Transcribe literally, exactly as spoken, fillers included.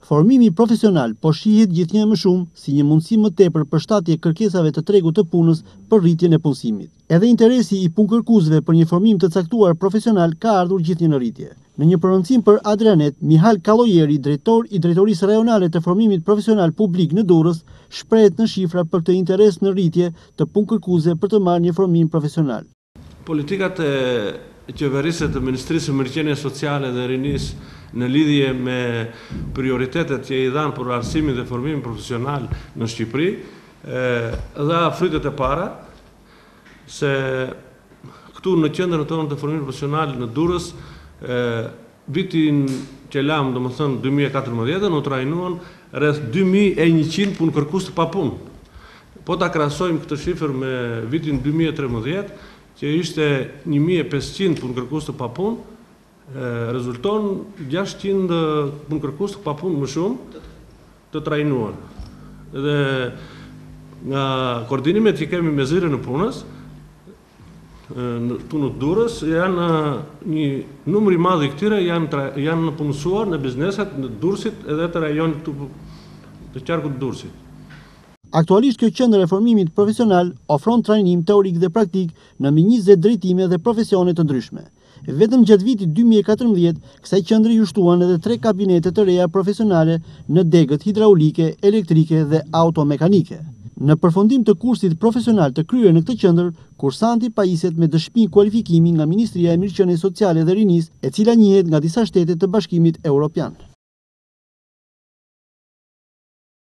Formimi profesional po shihet gjithnjë më shumë si një mundësi më tepër për shtatje kërkesave të tregut të punës për rritjen e punësimit. Edhe interesi i punkërkuesve për një formim të caktuar profesional ka ardhur gjithnjë në rritje. Në një përmendësim për Adrianet, Mihal Kallojeri, drejtor i Drejtorisë Rajonale të Formimit Profesional Publik në Durrës, shprehet në shifra për këtë interes në rritje të punkërkuesve për të marrë një formim profesional. Politikat e qeverisë të Ministrisë së Mirëqenies Sociale dhe Rinisë në lidhje me prioritetet që i dhanë për arsimin dhe formimin profesional në Shqipëri, dha frytet e para se këtu në qendrën tonë të formimit profesional në Durrës, vitin që lam, domethënë dy mijë e katërmbëdhjetë, u trajnuan rreth dy mijë e njëqind punëkërkues të papunë. Po ta krahasojmë këtë shifër me vitin dy mijë e trembëdhjetë, që ishte një mijë e pesëqind punëkërkues të papunë, rezulton gjashtëqind punëkërkues të papunë më shumë të trajnuar. Dhe nga koordinimet që kemi me Zyrën e Punës, këtu në Durrës, janë një numër i madh i këtyre janë janë punësuar në bizneset në Durrësit edhe të rajonit të qarkut të Durrësit. Aktualisht kjo qendër e formimit profesional ofron trajnim teorik dhe praktik në mbi njëzet drejtime dhe profesione të ndryshme. Vetëm gjatë vitit dy mijë e katërmbëdhjetë, kësaj qendre ju shtuan edhe tre kabinete të reja profesionale në degët hidraulike, elektrike dhe automekanike. Në përfundim të kursit profesional të kryer në këtë qendër, kursanti pajiset me dëshmi kualifikimi nga Ministria e Mirëqenies Sociale dhe Rinisë, e cila njihet nga disa shtete të Bashkimit Evropian.